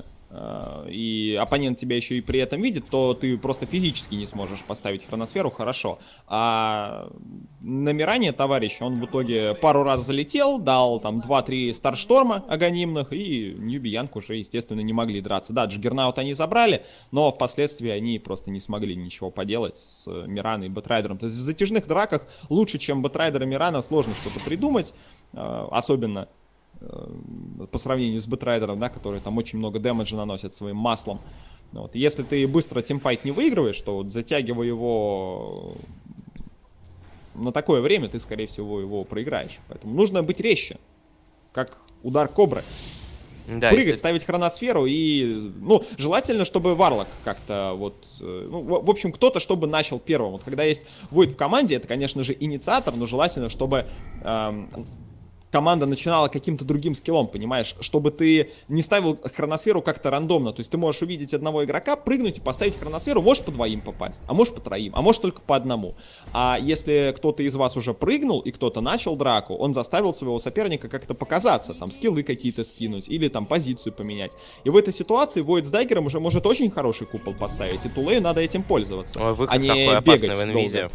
и оппонент тебя еще и при этом видит, то ты просто физически не сможешь поставить хроносферу хорошо. А на Миране товарищ, он в итоге пару раз залетел, дал там 2-3 старшторма анонимных, и Newbie Young уже, естественно, не могли драться. Да, Джаггернаут они забрали, но впоследствии они просто не смогли ничего поделать с Мираной и Бэтрайдером. То есть в затяжных драках лучше, чем Бэтрайдер и Мирана, сложно что-то придумать, особенно по сравнению с Бэтрайдером, да, который там очень много дэмэджа наносит своим маслом. Вот. Если ты быстро тимфайт не выигрываешь, то вот затягивая его на такое время, ты, скорее всего, его проиграешь. Поэтому нужно быть резче, как удар кобры. Да, прыгать, ставить хроносферу и, ну, желательно, чтобы Варлок как-то вот, ну, в общем, кто-то, чтобы начал первым. Вот когда есть Void в команде, это, конечно же, инициатор, но желательно, чтобы команда начинала каким-то другим скиллом, понимаешь? Чтобы ты не ставил хроносферу как-то рандомно. То есть ты можешь увидеть одного игрока, прыгнуть и поставить хроносферу. Можешь по двоим попасть, а можешь по троим, а можешь только по одному. А если кто-то из вас уже прыгнул и кто-то начал драку, он заставил своего соперника как-то показаться. Там скиллы какие-то скинуть или там позицию поменять. И в этой ситуации Void с Дайгером уже может очень хороший купол поставить. И Тулею надо этим пользоваться.
Ой, выход какой опасный в инвизе.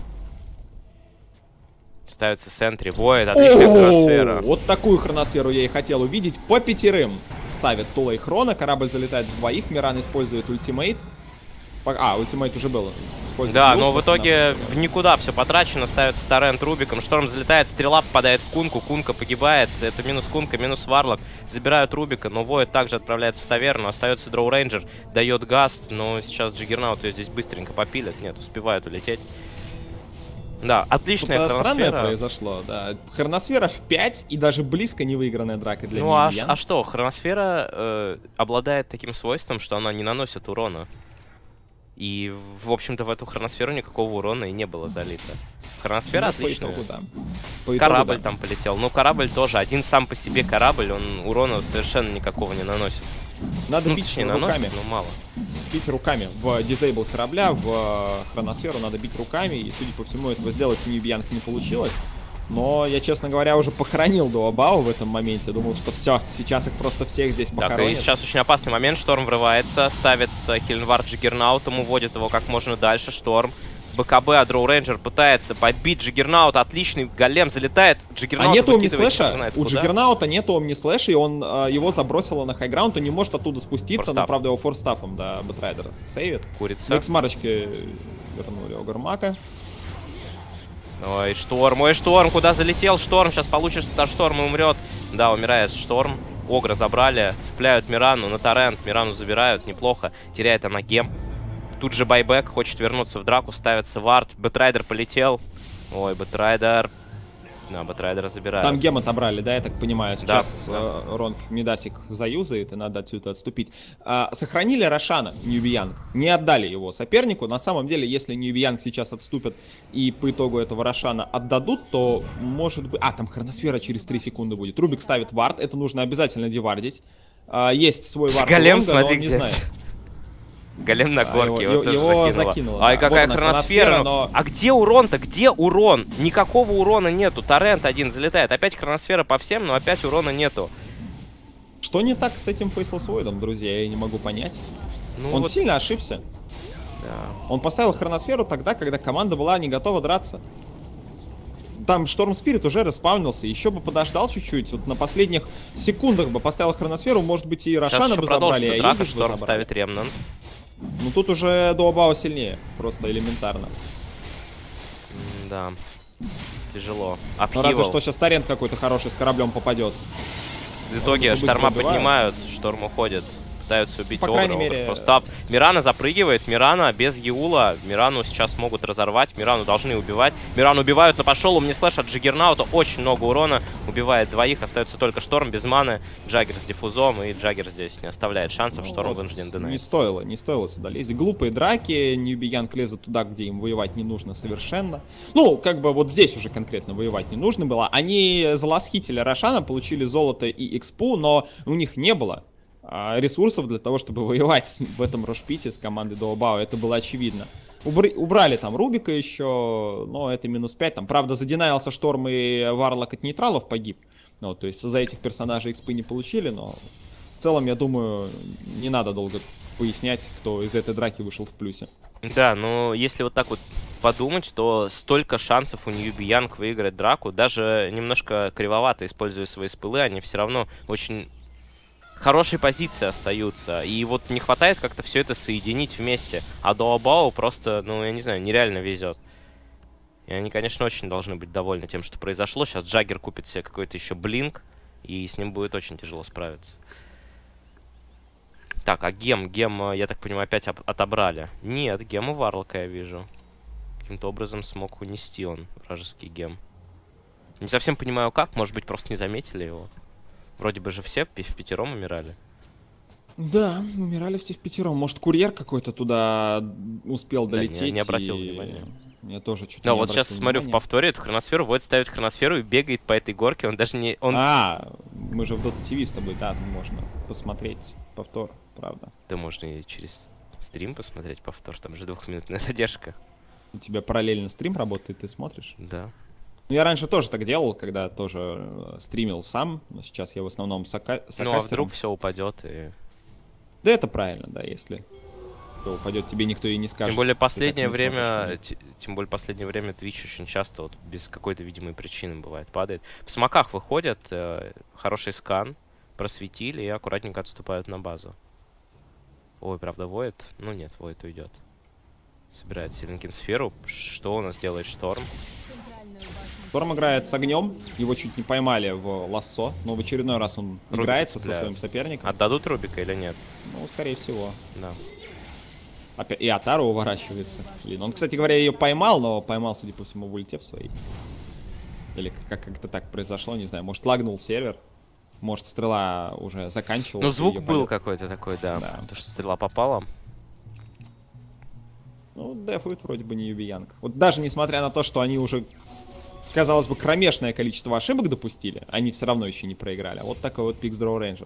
Ставится в центре. Void, отличная хроносфера.
Вот такую хроносферу я и хотел увидеть. По 5 ставит Тулей Хрона. Корабль залетает в двоих. Миран использует ультимейт. Ультимейт уже был.
Да, но в итоге в никуда все потрачено. Ставится торрент Рубиком. Шторм залетает, стрела попадает в Кунку. Кунка погибает. Это минус Кунка, минус Варлок. Забирают Рубика, но Void также отправляется в таверну. Остается Дроу Рейнджер. Дает гаст, но сейчас Джаггернаут ее здесь быстренько попилит. Нет, успевает улететь. Да, отличная хроносфера.
Странное произошло, да. Хроносфера в 5 и даже близко не выигранная драка для
Newbie Young. А что, хроносфера обладает таким свойством, что она не наносит урона. И, в общем-то, в эту хроносферу никакого урона и не было залито. Хроносфера отличная.
По итогу, да.
Корабль там полетел. Ну, корабль тоже. Один сам по себе корабль, он урона совершенно никакого не наносит.
Надо бить руками.
Наносит, но мало.
Бить руками. В дизейбл корабля, в хроносферу надо бить руками. И, судя по всему, этого сделать в Newbie Young не получилось. Но я, честно говоря, уже похоронил Дуобао в этом моменте. Думал, что все, сейчас их просто всех здесь похоронят.
Так, и сейчас очень опасный момент. Шторм врывается, ставится Хильнвард Джаггернаутом, уводит его как можно дальше. Шторм. БКБ, а Дроу Рейнджер пытается подбить Джаггернаут. Отличный голем залетает.
Джаггернаут нету омни-слэша. У Джаггернаута нету омни-слэша, и он его забросило на хайграунд. Он не может оттуда спуститься. Но, правда, его форстафом, да, Бэтрайдер сейвит.
Курица.
К смарочке вернули Огурмака.
Ой, Шторм, ой, Шторм, куда залетел Шторм? Сейчас получишь Старшторм и умрет. Да, умирает Шторм. Огра забрали, цепляют Мирану на торрент. Мирану забирают, неплохо. Теряет она гем. Тут же байбек, хочет вернуться в драку, ставится вард. Бэтрайдер полетел. Ой, Бэтрайдер. Да, Батрайдера забирают.
Там гем отобрали, да, я так понимаю. Сейчас Ронг Мидасик заюзает, и надо отсюда отступить. Сохранили Рошана, Ньюбиянг. Не отдали его сопернику. На самом деле, если Ньюбиянг сейчас отступят и по итогу этого Рошана отдадут, то может быть... там хроносфера через 3 секунды будет. Рубик ставит вард, это нужно обязательно девардить. Есть свой вард
Голем,
Ронга,
смотри,
но он не
где
знает.
Голем на горке, его тоже
его
закинуло. Ай, какая
вот
хроносфера.
но...
А где урон-то? Где урон? Никакого урона нету. Торрент один залетает. Опять хроносфера по всем, но опять урона нету.
Что не так с этим Faceless Void'ом, друзья? Я не могу понять.
Ну,
он
вот...
сильно ошибся.
Да.
Он поставил хроносферу тогда, когда команда была не готова драться. Там Шторм Спирит уже респаунился. Еще бы подождал чуть-чуть. Вот на последних секундах бы поставил хроносферу. Может быть, и Рошана бы забрали, а
драка,
Ибиш бы
Шторм
забрали.
ставит Ремнант.
Ну тут уже Дуобао сильнее. Просто элементарно.
Да. Тяжело.
Ну, разве что сейчас Торрент какой-то хороший с кораблем попадет.
В итоге Шторма поднимают, Шторм уходит. Пытаются убить Огра. Просто Мирана запрыгивает. Мирана без Еула. Мирану сейчас могут разорвать. Мирану должны убивать. Мирану убивают, но пошел умни-слэш от Джиггернаута. Очень много урона. Убивает двоих. Остается только Шторм без маны. Джаггер с диффузом. И Джаггер здесь не оставляет шансов. Шторм
вот
вынужден динать.
Не стоило сюда лезть. Глупые драки. Ньюбиянг лезет туда, где им воевать не нужно совершенно. Ну, как бы вот здесь уже конкретно воевать не нужно было. Они заласхитили Рошана, получили золото и экспу, но у них не было ресурсов для того, чтобы воевать в этом Рошпите с командой Дуобао. Это было очевидно. Убрали там Рубика еще, но это -5. Там, правда, задинаился Шторм и Варлок от нейтралов погиб. Ну, то есть за этих персонажей экспы не получили, но в целом, я думаю, не надо долго пояснять, кто из этой драки вышел в плюсе.
Да, но если вот так вот подумать, то столько шансов у Ньюбиянг выиграть драку, даже немножко кривовато используя свои спылы, они все равно очень... хорошие позиции остаются. И вот не хватает как-то все это соединить вместе. А Дуобао просто, ну, я не знаю, нереально везет. И они, конечно, очень должны быть довольны тем, что произошло. Сейчас Джаггер купит себе какой-то еще блинк, и с ним будет очень тяжело справиться. Так, а Гем, я так понимаю, опять отобрали. Нет, Гем у Варлока я вижу. Каким-то образом смог унести он вражеский Гем. Не совсем понимаю как, может быть, просто не заметили его. Вроде бы же все в пятером умирали.
Да, умирали все в пятером. Может, курьер какой-то туда успел долететь.
Не обратил внимания.
Я тоже чуть-чуть.
Да, вот сейчас смотрю в повторе эту хроносферу, Войд ставит хроносферу и бегает по этой горке. Он даже не...
мы же в Dota TV с тобой, да, можно посмотреть повтор, правда.
Да, можно и через стрим посмотреть повтор, там же 2-минутная задержка.
У тебя параллельно стрим работает, ты смотришь?
Да.
Я раньше тоже так делал, когда тоже стримил сам, но сейчас я в основном с
Ну, а вдруг все упадет и...
Да это правильно, да, если упадет, тебе никто и не скажет.
Тем более последнее время, Twitch очень часто вот без какой-то видимой причины бывает падает. В смоках выходят, хороший скан, просветили и аккуратненько отступают на базу. Ой, правда, Void? Ну нет, Void уйдет. Собирает Силенкин сферу. Что у нас делает Шторм?
Шторм играет с огнем, его чуть не поймали в лассо, но в очередной раз он играется со своим соперником.
Отдадут Рубика или нет?
Ну, скорее всего.
Да.
Опять и Атару уворачивается. Блин, он, кстати говоря, ее поймал, но поймал, судя по всему, в ульте в своей. Или как-то так произошло, не знаю. Может, лагнул сервер. Может, стрела уже заканчивалась.
Ну, звук был какой-то такой, да. Потому что стрела попала.
Ну, дефует вроде бы не Юбиянг. Вот даже несмотря на то, что они уже, казалось бы, кромешное количество ошибок допустили, они все равно еще не проиграли. А вот такой вот Pix Draw Ranger.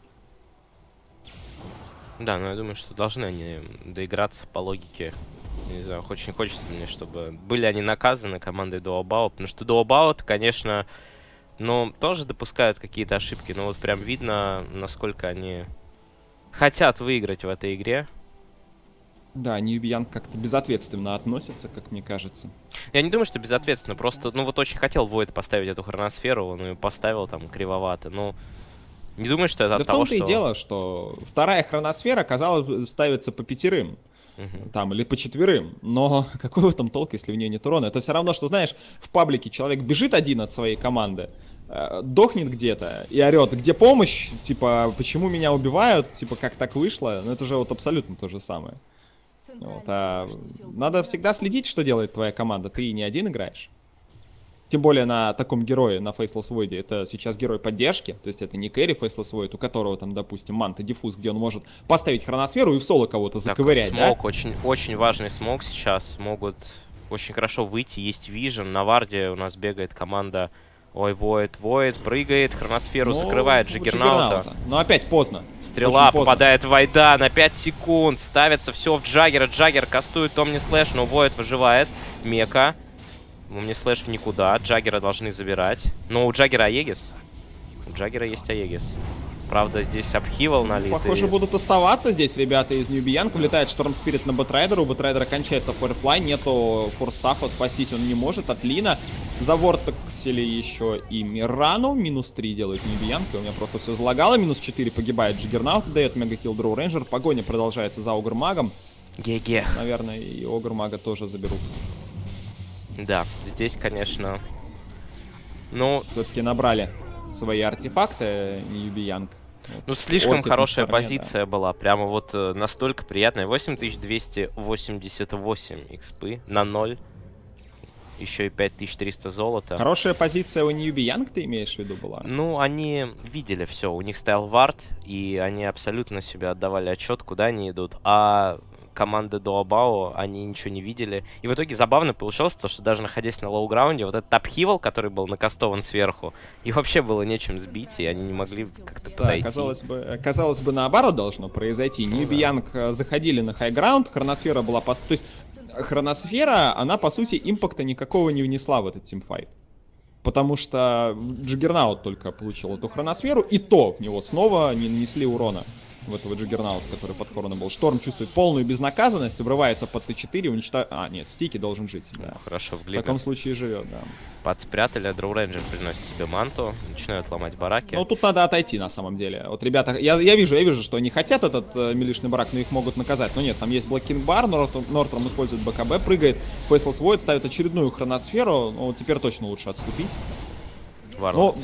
Да, но я думаю, что должны они доиграться по логике. Не знаю, очень хочется мне, чтобы были они наказаны командой Дуобао. Потому что Дуобао, конечно, ну, тоже допускают какие-то ошибки. Но вот прям видно, насколько они хотят выиграть в этой игре.
Да, Ньюбиянг как-то безответственно относится, как мне кажется.
Я не думаю, что безответственно. Просто, ну, вот очень хотел Void поставить эту хроносферу. Он ее поставил там кривовато. Ну, не думаю, что это от того, что...
Да в том-то и дело, что вторая хроносфера, казалось, ставится по 5. Там, или по 4. Но какой в этом толк, если в нее нет урона? Это все равно, что, знаешь, в паблике человек бежит один от своей команды, дохнет где-то и орет, где помощь? Типа, почему меня убивают? Типа, как так вышло? Ну, это же вот абсолютно то же самое. Вот, надо всегда следить, что делает твоя команда. Ты не один играешь. Тем более на таком герое, на Faceless Void, это сейчас герой поддержки, то есть это не кэрри Faceless Void, у которого там, допустим, манта диффуз, где он может поставить хроносферу и в соло кого-то заковырять,
смог, очень важный смог сейчас, могут очень хорошо выйти, есть вижен, на варде у нас бегает команда, ой, Void, прыгает, хроносферу закрывает Джаггернаута.
Но опять поздно.
Стрела попадает в Вайда на 5 секунд, ставится все в Джаггера, Джаггер кастует Omni Slash, но Void выживает, Мека. Omni Slash в никуда, Джаггера должны забирать. Но у Джаггера Аегис. У Джаггера есть Аегис. Правда, здесь обхивал налитый.
Похоже, будут оставаться здесь ребята из New Bianca. Влетает Шторм Спирит на Бэтрайдера. У Бэтрайдера кончается форфлай. Нету форстафа. Спастись он не может. От Лина. За Вортексели еще и Мирану. -3 делает New Bianca. У меня просто все залагало. -4 погибает Джаггернаут. Дает мегакилл Дроу Рейнджер. Погоня продолжается за Огр-магом.
ГГ.
Наверное, и Огр-мага тоже заберут.
Да, здесь, конечно... Ну...
Все-таки набрали свои артефакты New Bianca.
Ну, слишком хорошая позиция была. Прямо вот настолько приятная. 8288 экспы на 0. Еще и 5300 золота.
Хорошая позиция у New Bianca, ты имеешь в виду, была?
Ну, они видели все. У них стоял вард, и они абсолютно себе отдавали отчет, куда они идут. А команды Дуобао, они ничего не видели. И в итоге забавно получилось то, что даже находясь на лоу-граунде, вот этот апхивал, который был накастован сверху, их вообще было нечем сбить, и они не могли как-то подойти.
Казалось бы, наоборот должно произойти. New Bianca заходили на хайграунд, хроносфера была... То есть хроносфера, она, по сути, импакта никакого не внесла в этот тимфайт. Потому что Джаггернаут только получил эту хроносферу, и то в него снова не нанесли урона. В этого Джаггернаута, который под короной был. Шторм чувствует полную безнаказанность, врывается под Т4, уничтожает... А, нет, Стики должен жить. Да.
Ну, хорошо, в
В таком случае живет, да.
Подспрятали, а Дроу Рейнджер приносит себе манту, начинают ломать бараки.
Ну, тут надо отойти, на самом деле. Вот ребята, я вижу, что они хотят этот милишный барак, но их могут наказать. Но нет, там есть Black King Bar, Нортром использует БКБ, прыгает, Faceless Void ставит очередную хроносферу. Ну, теперь точно лучше отступить. Ну,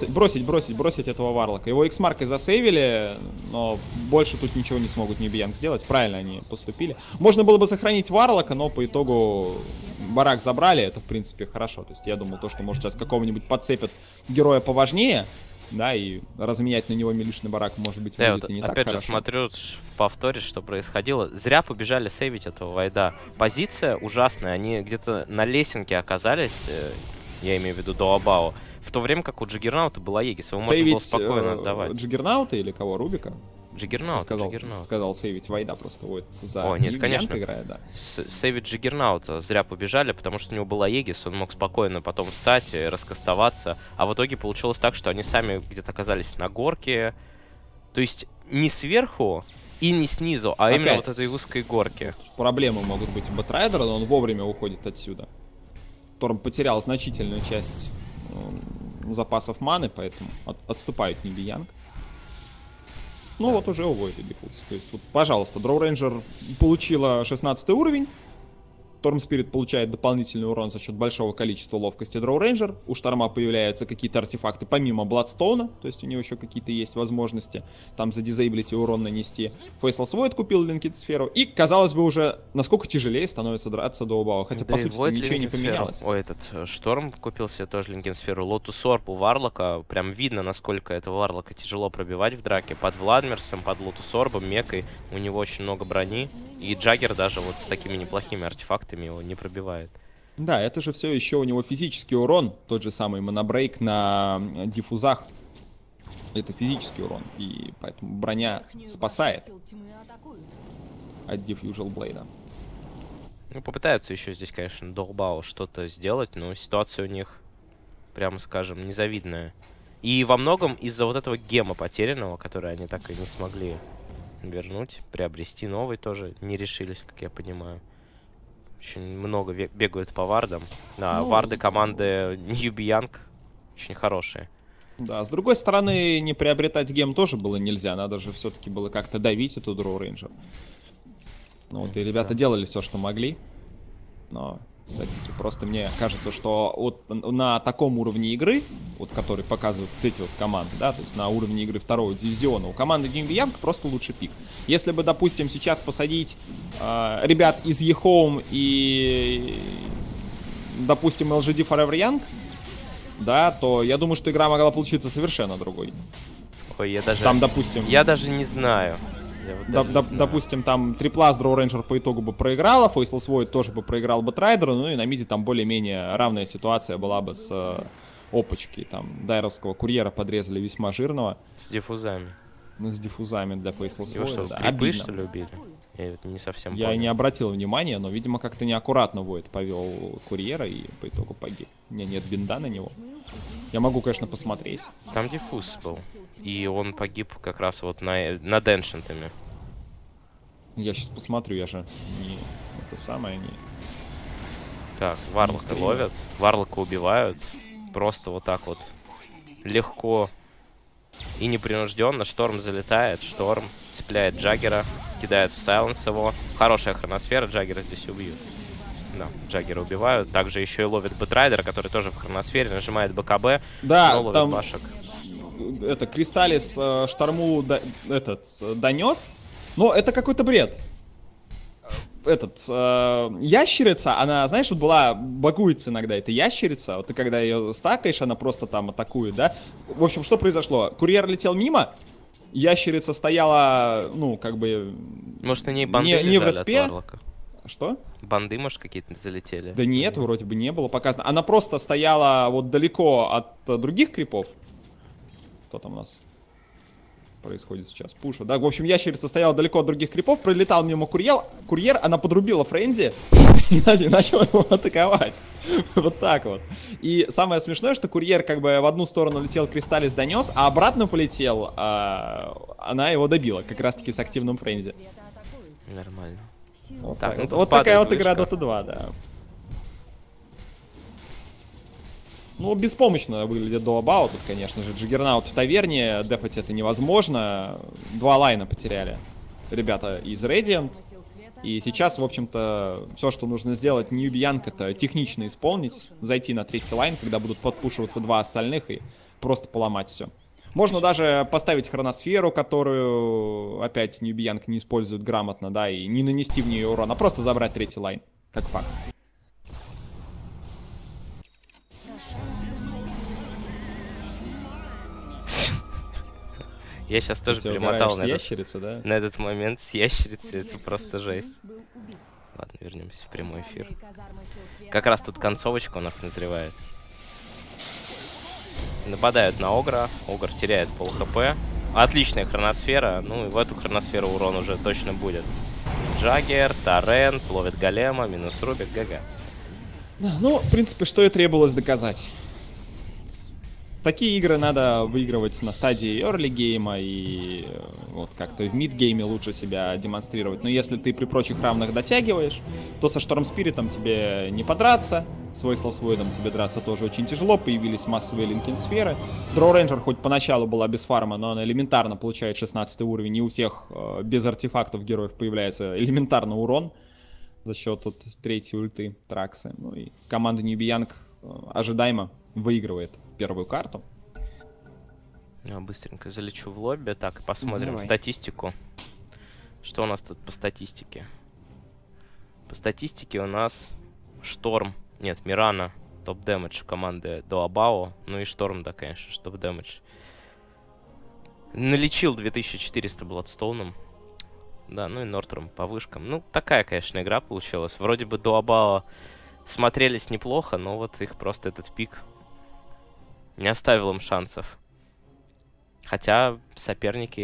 бросить этого Варлока. Его X-маркой засейвили, но больше тут ничего не смогут New Bianca сделать. Правильно они поступили. Можно было бы сохранить Варлока, но по итогу барак забрали. Это, в принципе, хорошо. То есть я думал, то, что, может, сейчас какого-нибудь подцепят героя поважнее, да, и разменять на него милишный барак, может быть,
да,
будет
вот
и не так
опять
хорошо.
Опять же, смотрю в повторе, что происходило. Зря побежали сейвить этого Вайда. Позиция ужасная. Они где-то на лесенке оказались, я имею в виду Дуобао. В то время как у Джаггернаута была Егис, его можно было спокойно отдавать.
Джаггернаута или кого? Рубика?
Джаггернаут.
Сказал сейвить Вайда, просто вот за
нет, конечно.
играет, да.
Сейвить Джаггернаута зря побежали, потому что у него была Егис, он мог спокойно потом встать и раскастоваться. А в итоге получилось так, что они сами где-то оказались на горке. То есть не сверху и не снизу, а именно вот этой узкой горке.
Проблемы могут быть у Бэтрайдера, но он вовремя уходит отсюда. Торм потерял значительную часть запасов маны, поэтому отступает New Bianca. Ну вот уже уводит дефуз. То есть, вот, пожалуйста, Дроу Рейнджер получила 16 уровень. Торм Спирит получает дополнительный урон за счет большого количества ловкости Дроу Рейнджер. У Шторма появляются какие-то артефакты помимо Бладстоуна, то есть у него еще какие-то есть возможности там задизейблить и урон нанести. Faceless Void купил Линкет-сферу. И, казалось бы, уже насколько тяжелее становится драться Дуобао. Хотя, да, по сути, ничего не поменялось.
Ой, этот Шторм купил себе тоже Линкет-сферу. Лотус Орб у Варлока. Прям видно, насколько этого Варлока тяжело пробивать в драке. Под Владмерсом, под Лотус Орбом, Мекой. У него очень много брони. И Джаггер даже вот с такими неплохими артефактами его не пробивает.
Да, это же все еще у него физический урон. Тот же самый монобрейк на диффузах. Это физический урон. И поэтому броня спасает от Diffusal Blade.
Ну, попытаются еще здесь, конечно, Дуобао что-то сделать, но ситуация у них, прямо скажем, незавидная. И во многом из-за вот этого гема потерянного, который они так и не смогли вернуть, приобрести новый тоже не решились, как я понимаю. Очень много бегают по вардам. Да, варды команды New Bianca очень хорошие.
Да, с другой стороны, не приобретать гем тоже было нельзя. Надо же все-таки было как-то давить эту Дроу Рейнджер. Ну вот и ребята делали все, что могли. Но просто мне кажется, что вот на таком уровне игры, вот который показывают вот эти вот команды, да, то есть на уровне игры второго дивизиона, у команды New Bianca просто лучше пик. Если бы, допустим, сейчас посадить ребят из eHome и, допустим, LGD Forever Young да, то я думаю, что игра могла получиться совершенно другой.
Ой, я даже...
Там, допустим...
Я даже не знаю.
Допустим, там Триплас, Дроу Рейнджер по итогу бы проиграла, Faceless Void тоже бы проиграл бы Трайдеру, ну и на миде там более-менее равная ситуация была бы с опочки. Там дайровского курьера подрезали весьма жирного.
С диффузами.
С диффузами для Faceless
Его
Void.
что,
Да,
крипы,
обидно.
что ли, убили? Я это не совсем
Я
понял.
не обратил внимания, но, видимо, как-то неаккуратно Void повел курьера и по итогу погиб. У меня нет бинда на него. Я могу, конечно, посмотреть.
Там диффуз был. И он погиб как раз вот над эншентами.
Я сейчас посмотрю, я же не... Это самое, не...
Так, Варлока ловят. Варлока убивают. Просто вот так вот. Легко и непринужденно. Шторм залетает. Шторм цепляет Джаггера. Кидает в сайленс его. Хорошая хроносфера. Джаггера здесь убьют. Да, Джаггера убивают. Также еще и ловит Бэтрайдера, который тоже в хроносфере. Нажимает БКБ.
Да,
но ловит
там...
башек.
Это, Кристаллис Шторму донес. Но это какой-то бред. Ящерица, она, знаешь, вот была, багуется иногда эта ящерица. Вот ты когда ее стакаешь, она просто там атакует, да? В общем, что произошло? Курьер летел мимо, ящерица стояла, ну, как бы...
Может, на ней банды
не в
лежали
респе.
от Варлока?
Что?
Банды, может, какие-то залетели?
Да нет, вроде бы не было показано. Она просто стояла вот далеко от других крипов. Кто там у нас происходит сейчас? Пуша. Да, в общем, ящерица стояла далеко от других крипов, пролетал мимо курьер, она подрубила Френзи и начала его атаковать. Вот так вот. И самое смешное, что курьер как бы в одну сторону летел, Кристаллис донес, а обратно полетел, она его добила, как раз таки с активным Френзи.
Нормально.
Вот,
Так,
так,
ну,
вот такая вот
вышка.
игра Dota 2, да. Ну, беспомощно выглядит Дуабао тут, конечно же. Джиггернаут в таверне, дефать это невозможно. 2 лайна потеряли ребята из Radiant. И сейчас, в общем-то, все, что нужно сделать Ньюбиянг, это технично исполнить, зайти на 3-й лайн, когда будут подпушиваться 2 остальных, и просто поломать все. Можно даже поставить хроносферу, которую опять Ньюбиянг не использует грамотно, да, и не нанести в нее урон, а просто забрать 3-й лайн, как факт.
Я сейчас тоже
Ты
перемотал
ящерица, да?
на этот момент с ящерицей. Это просто жесть. Ладно, вернемся в прямой эфир. Как раз тут концовочка у нас назревает. Нападают на Огра. Огр теряет пол хп. Отличная хроносфера. Ну и в эту хроносферу урон уже точно будет. Джаггер, Торрент, ловит голема, минус Рубик, ГГ.
Ну, в принципе, что и требовалось доказать. Такие игры надо выигрывать на стадии early гейма и вот как-то в мид-гейме лучше себя демонстрировать. Но если ты при прочих равных дотягиваешь, то со Шторм Спиритом тебе не подраться. С Faceless Void'ом тебе драться тоже очень тяжело. Появились массовые линкин-сферы. Дроу Рейнджер хоть поначалу была без фарма, но она элементарно получает 16 уровень. Не у всех без артефактов героев появляется элементарно урон за счет вот, 3-й ульты Траксы. Ну и команда Ньюбиянг ожидаемо выигрывает первую карту.
Я быстренько залечу в лобби. Так, посмотрим
Давай.
статистику. Что у нас тут по статистике? По статистике у нас Шторм. Нет, Мирана. Топ-дэмэдж команды Дуабао. Ну и Шторм, да, конечно, топ-дэмэдж. Налечил 2400 Бладстоуном. Да, ну и Нортром по вышкам. Ну, такая, конечно, игра получилась. Вроде бы Дуабао смотрелись неплохо, но вот их просто этот пик не оставил им шансов. Хотя соперники